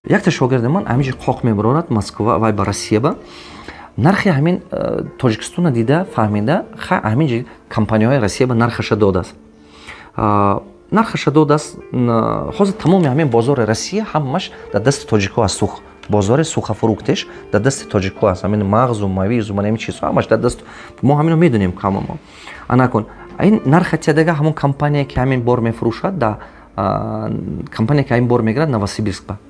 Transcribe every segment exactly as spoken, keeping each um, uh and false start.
якта шогирди ман ҳамиҷи қоқ мебарорад Москва вай ба Россия ба нархи ҳамин Тоҷикистона дида фаҳмида ҳамин компанияҳои Россия ба нархаша додааст. Нархаша додааст. Ҳозир тамоми ҳамин бозори Россия ҳамаш дар дасти тоҷикҳо аст. Сух бозори сухафруктеш дар дасти тоҷикҳо аст. ҳамин мағзу мавизу мана ҳамин чизҳо ҳамаш дар даст мо ҳамино медонем кама мо. Анакун ин нархати дага ҳамон компания ки ҳамин бор мефурӯшад да компания ки ҳамин бор мегирад Новосибирск ба.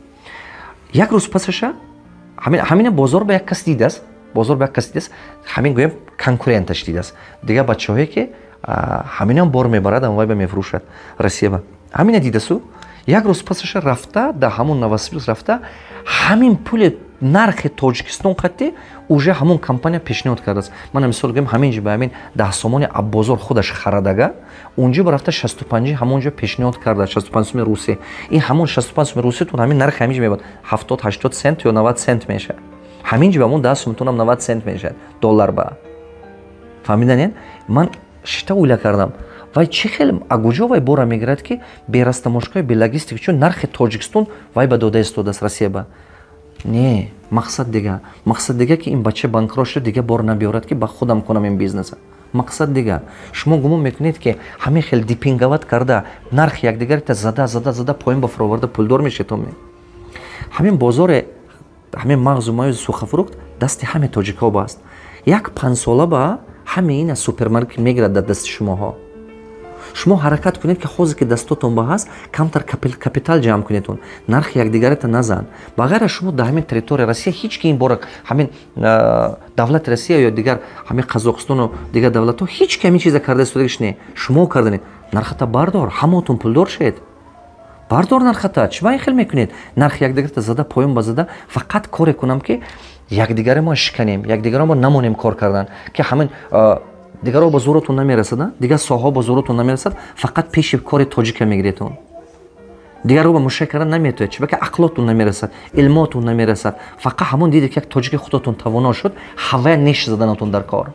Як рӯз пасаша ҳамин бозор ба як кас дидааст. Бозор ба як кас дидааст. ҳамин гӯям конкуренташ дидааст. Дига бачаҳое ки ҳаминам бор мебарад ам вай ба мефурӯшад Россия ба. Ҳамина дидасу як рӯз пасаша рафта да ҳамон Новосибирск рафта ҳамин пули нархи Тоҷикистон қатӣ уже ҳамон компания пешниҳод кардааст. Мана мисол гӯям ҳаминҷи ба ҳамин даҳсомони Аббозор худаш харадага унҷо ба рафта шасту панҷи ҳамонҷо пешниҳод карда шасту панҷ сӯми русӣ. Ин ҳамон шасту панҷ сӯми руситон ҳамин нархи ҳаминҷи мебад ҳафтод ҳаштод сент ё навад сент мешавад. ҳаминҷи ба ҳамон даҳ сӯмтонам навад сент мешавад доллар ба. Фаҳмиданен? Ман шита уйла кардам. Вай чӣ хел агуҷо вай бора мегирад ки берастамошкои белогистика чун нархи Тоҷикистон вай ба дода истодааст Россия ба. Не, мақсад дига. Мақсад дига ки ин бача банкрот шуд дига бор набиёрад ки ба худам кунам ин бизнеса. Мақсад дига. Шумо гумон мекунед ки ҳамин хел дипинговат карда нархи якдигарита зада зада зада поин ба фуроварда пулдор мешетон ме. Ҳамин бозори ҳамин мағзу мавизу сухафрукт дасти ҳамин тоҷикҳо бааст. Як панҷсола ба ҳамин ина супермаркет мегирад дар дасти шумоҳо. Шумо ҳаракат кунед ки ҳозир ки дастотон ба ҳаст камтар капитал ҷамъ кунедон. Нархи якдигарита назан. Ба ғайра шумо дар ҳамин территорияи Россия ҳеҷ ки ин бора ҳамин давлати Россия ё дигар ҳамин Қазоқистону дигар давлатҳо ҳеҷ ки ҳамин чиза карда истодагиш не. Шумо карданед. Нархата бардор, ҳамотон пулдор шед. Бардор нархата. Чӣ ба ин хел мекунед? Нархи якдигарита зада поён ба зада фақат коре кунам ки якдигаре мо шиканем, якдигаре мо намонем кор кардан ки ҳамин дигарҳо ба зӯротон намерасад, дигар соҳаҳо ба зӯротон намерасад, фақат пеши кори тоҷика мегиретон. Дигарҳо ба мушоҳида кардан наметоед, чӣ ба ки ақлотон намерасад, илмотон намерасад. Фақат ҳамон дидед ки як тоҷики худотон тавоно шуд, ҳавая неш заданатон дар кор.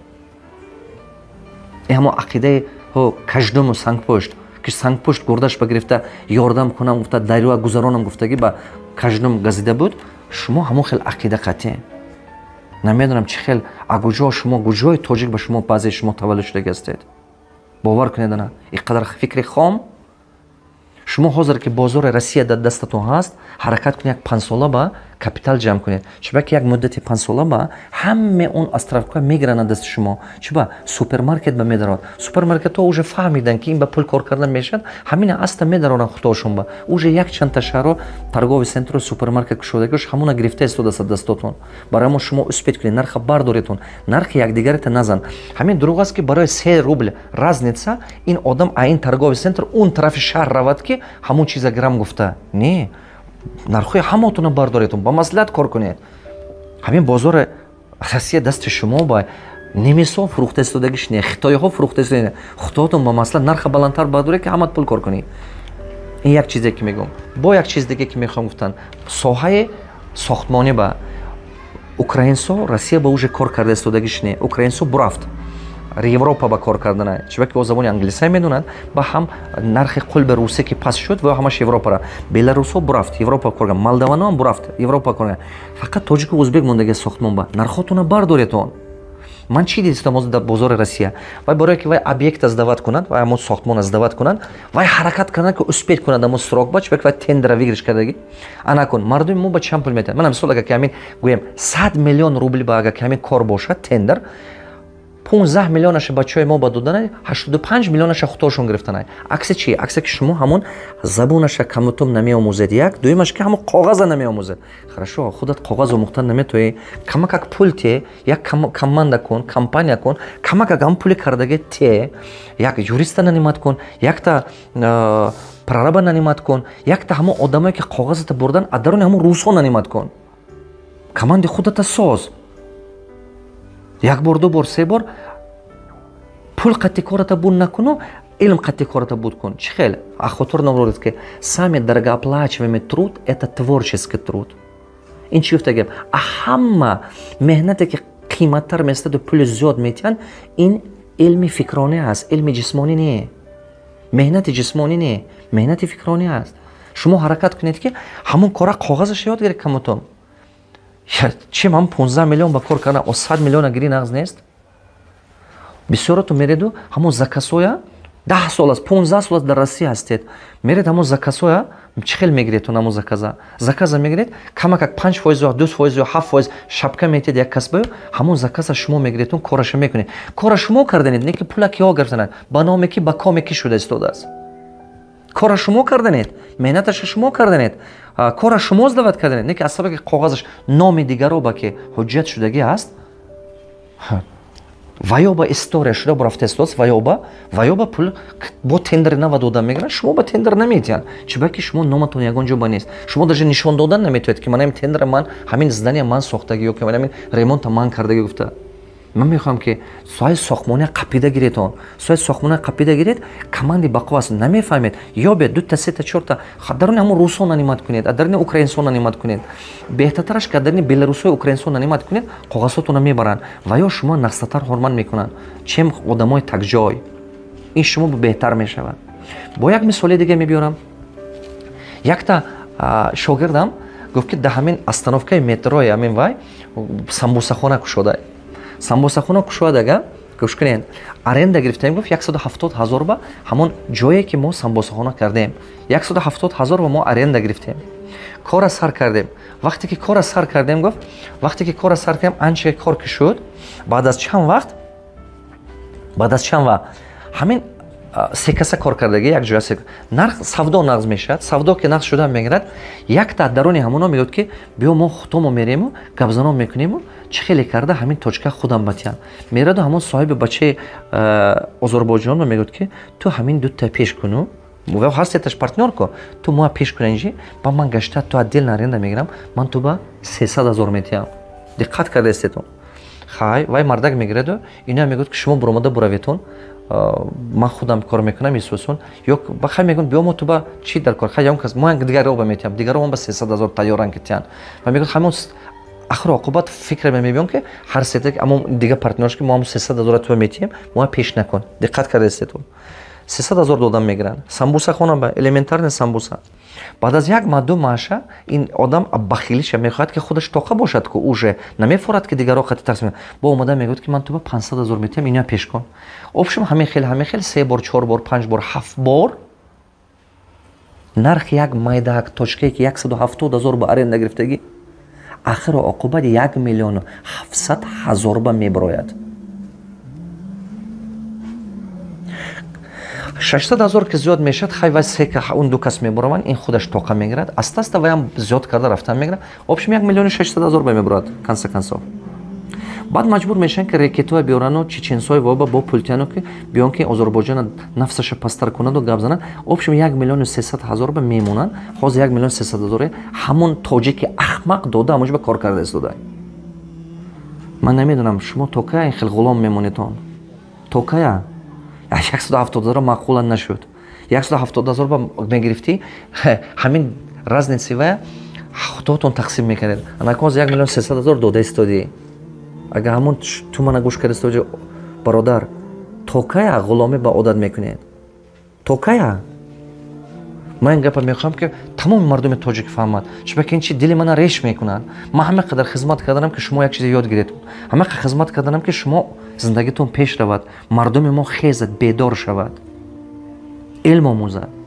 Ин ҳамон ақидаи каждому сангпӯшт, ки сангпӯшт гурдаш ба гирифта ёрдам кунам гуфта, дарёа гузаронам гуфтаги ба каждум газида буд. Шумо ҳамон хел ақида қатъе. Намедонам чӣ хел агуҷо шумо гуҷои тоҷик ба шумо баъзе шумо таваллуд шуда гастед. Бовар кунед ана иқадар фикри хом. Шумо ҳозир ки бозори Россия дар дастатон ҳаст, ҳаракат кунед як панҷсола ба капитал ҷамъ кунед. Чӣ ба ки як муддати панҷсола ба ҳамаи он островка мегиранд дасти шумо. Чӣ ба супермаркет ба медарад. Супермаркетҳо уже фаҳмидан ки ин ба пул кор кардан мешавад, ҳамина аста медароранд худошон ба. Уже як чанда шаҳрҳо торгови центру супермаркет кушодагиш ҳамона гирифта истодааст дастотон. Барои мо шумо успед кунед, нарха бардоретон, нархи якдигарита назан. Ҳамин дурӯғ аст ки барои се рубл разница ин одам а ин торгови центр он тарафи шаҳр равад ки ҳамон чиза гирам гуфта. Не. Нархои ҳамотона бардоретон, ба маслиҳат кор кунед. ҳамин бозори Россия дасти шумо ба немисо фурӯхта истодагиш не, хитоиҳо фурӯхта истодаги не. Худотон ба маслиҳат нарха баландтар бардоред ки ҳамат пул кор кунед. Ин як чизе ки мегӯм. Бо як чиз диге ки мехоҳам гуфтан, соҳаи сохтмонӣ ба украинсо Россия ба уже кор карда истодагиш не. Украинсо бурафт Европа ба кор карданай. Чӣ ба ки бо забони англисӣ медонад, ба ҳам нархи қулби русӣ ки паст шуд, ва ҳамаш Европара. Беларусҳо бурафт, Европа кор кардан. Молдавано ҳам бурафт, Европа кор кардан. Фақат тоҷику ӯзбек мондаги сохтмон ба. Нархотона бардоретон. Ман чӣ дидистам ҳозир дар бозори Россия? Вай барое ки вай объекта сдават кунад, вай ҳамон сохтмона сдават кунад, вай ҳаракат кардан ки успед кунад ҳамон срокба, чӣ ба ки вай тендера вигириш кардаги. Ана кун, мардуми мо ба чанд пул метавонад? Ман мисол агар ки ҳамин гӯем сад миллион рубли ба агар ки ҳамин кор бошад, тендер панҷдах миллионаша бачаҳои мо ба доданай, ҳаштоду панҷ миллионаша худошон гирифтанай. Акси чӣ? Аксе ки шумо ҳамон забонаша камутум намеомӯзед як, дуюмаш ки ҳамон коғаза намеомӯзед. Хорошо, худат коғаз омӯхтан наметоӣ, камакак пул те, як команда кун, компания кун, камакак ҳамон пули кардаги те, як юриста нанимат кун, якта прораба нанимат кун, якта ҳамон одамое ки коғазата бурдан, а даруни ҳамон русҳо нанимат кун. Команди худата соз. Як бор, ду бор, се бор пул қатъи кората буд накуну, илм қатъи кората буд кун. Чӣ хел? Охотор навродид ки самый дорогооплачиваемый труд – это творческий труд. Ин чӣ гуфта гап? А ҳама меҳнате ки қиматтар местаду пули зиёд метиҳанд, ин илми фикронӣ аст, илми ҷисмонӣ не. Меҳнати ҷисмонӣ не, меҳнати фикронӣ аст. шумо ҳаракат кунед ки ҳамон кора коғазаш ёд гиред камутон чим ҳам панздаҳ миллион ба кор кардан о сад миллиона гири нағз нест бисёрато мереду ҳамон закасоя даҳ сол аст панздаҳ сол аст дар Россия ҳастед меред ҳамон закасоя чӣ хел мегиретон ҳамон заказа заказа мегиред камакак панҷ фоиз ё ду фоиз ё ҳафт фоиз шапка метед як касбаю ҳамон заказа шумо мегиретон кораша мекунед кора шумо карданед не ки пула киҳо гирифтанад ба номе ки ба коме ки шуда истодааст кора шумо карданед меҳнаташа шумо карданед кора шумо сдават карданед не ки аз сабаби коғазаш номи дигароба ки ҳуҷҷат шудагӣ аст ваёба история шуда бурафта истодаст ваёба ваёба пул бо тендери нава дода мегиранд шумо ба тендер наметиҳанд чибаки шумо номатон ягон ҷо ба нест шумо даже нишон додан наметавед ки ман ҳамин тендера ман ҳамин здания ман сохтагӣ ё ки ман ҳамин ремонта ман кардагӣ гуфта ман мехоҳам ки соҳаи сохтмония қапида гиретон соҳаи сохтмония қапида гиред команди бақо аст намефаҳмед ё бе дута сета чорта даруни ҳамон русон нанимат кунед даруни украинсон нанимат кунед беҳтартараш ки даруни беларусои украинсон нанимат кунед коғазотона мебаранд ва ё шумо нақсатар ҳорманд мекунанд чем одамои такҷой ин шумо беҳтар мешавад бо як мисоли дига мебиёрам якта шогирдам гуфт ки дар ҳамин остановкаи метрои ҳамин вай самбусахона кушода самбусахона кушодага гӯш кунед аренда гирифтаем гуфт яксаду ҳафтод ҳазор ба ҳамон ҷое ки мо самбусахона кардем яксаду ҳафтод ҳазор ба мо аренда гирифтем кора сар кардем вақте ки кора сар кардем гуфт вақте ки кора сар кардем анча кор ки шуд баъд аз чанд вақт баъд аз чанд вақт ҳамин се каса кор кардагӣ як ҷоя нарх савдо нағз мешавад савдо ки нағз шуда мегирад якта даруни ҳамоно мегӯяд ки биё мо хутомо мерему гапзано мекунему чӣ хеле карда ҳамин точка худам батиям мераду ҳамон соҳиби бачаи озарбойҷонро мегӯяд ки ту ҳамин дута пеш куну ва ҳастеташ партнёр ко ту моа пеш кунанҷи ба ман гашта ту отдельно аренда мегирам ман ту ба сесад ҳазор метиям диққат кардаистетон хай вай мардак мегираду ино мегӯяд ки шумо буромада бураветон ман худам кор мекунам исусон ё ба хай мегӯяд биё мо ту ба чӣ дар кор хай якас мо дигароба метиям дигаро ба сесад ҳазор тайёран ки тиян ва мегӯяд ҳамон ахир оқибат фикр мебиём ки ҳар сета аммо дига партнёрш ки мо ҳамон сесад ҳазор ту метием мо пеш накун диққат кардаистетон сесад ҳазор додам мегиранд самбуса хона ба элементарна самбуса баъд аз як маҳду маъша ин одам бахилиша мехоҳад ки худаш тоқа бошад ки уже намефорад ки дигаро қати тақсим бо омада мегӯяд ки ман ту ба панҷсад ҳазор метиям ино пеш кун обшум ҳамин хел ҳамин хел се бор чор бор панҷ бор ҳафт бор нархи як майдаак точкае ки яксаду ҳафтод ҳазор ба аренда гирифтагӣ ахиро оқибат як миллиону ҳафтсад ҳазор ба мебарояд шашсад ҳазор ки зиёд мешавад хай вай сека он ду кас мебарованд ин худаш тоқа мегирад аста аста ваям зиёд карда рафтан мегирад обшум як миллиону шашсад ҳазор ба мебарояд конса консов баъд маҷбур мешаванд ки рекетоя биёрану чеченсои воба бо пултияну ки биён ки озарбойҷона нафсаша пастар кунаду гап зананд обшум як миллиону сесад ҳазор ба мемонанд ҳозир як миллиону сесад ҳазоре ҳамон тоҷики ахмақ дода ҳамонҷо ба кор карда истода ман намедонам шумо то кая ин хел ғулом мемонедон то кая яксаду ҳафтод ҳазор маъқула нашуд яксаду ҳафтод ҳазор ба мегирифтӣ ҳамин разниси вая худотон тақсим мекардед анакоз як миллион сесад ҳазор дода истодӣ агар ҳамон ту мана гӯш карда истоди бародар то кая ғуломе ба одат мекунед то кая ман ин гапа мехоҳам ки тамоми мардуми тоҷик фаҳмад чунки ин чи дили мана реш мекунад ман ҳама қадар хизмат карданам ки шумо як чизе ёд гиред ҳама қадар хизмат карданам ки шумо зиндагитон пеш равад мардуми мо хезад бедор шавад илм омӯзад